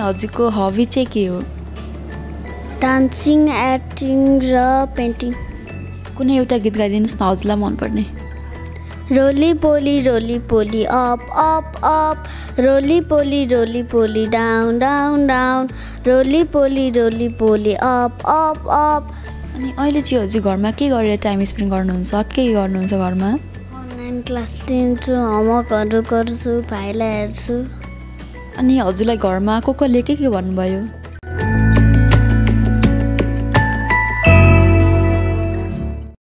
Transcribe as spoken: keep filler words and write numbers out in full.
हजुरको हबी चाहिँ के हो? डान्सिङ, एक्टिङ र पेन्टिङ। कुनै एउटा गीत गाइदिनुहोस् न हजुरलाई मनपर्ने। Roly poly roly poly up up up, roly poly roly poly down down down, roly poly roly poly up up up. अनि अहिले चाहिँ हजुर घरमा के गरेर टाइम स्पेन्ड गर्नुहुन्छ? के गर्नुहुन्छ घरमा? अनलाइन क्लास लिन्छु, होमवर्कहरू गर्छु, भाइलाई हेर्छु। अनि हजुरलाई घरमा को कोले के के भन्नुभयो?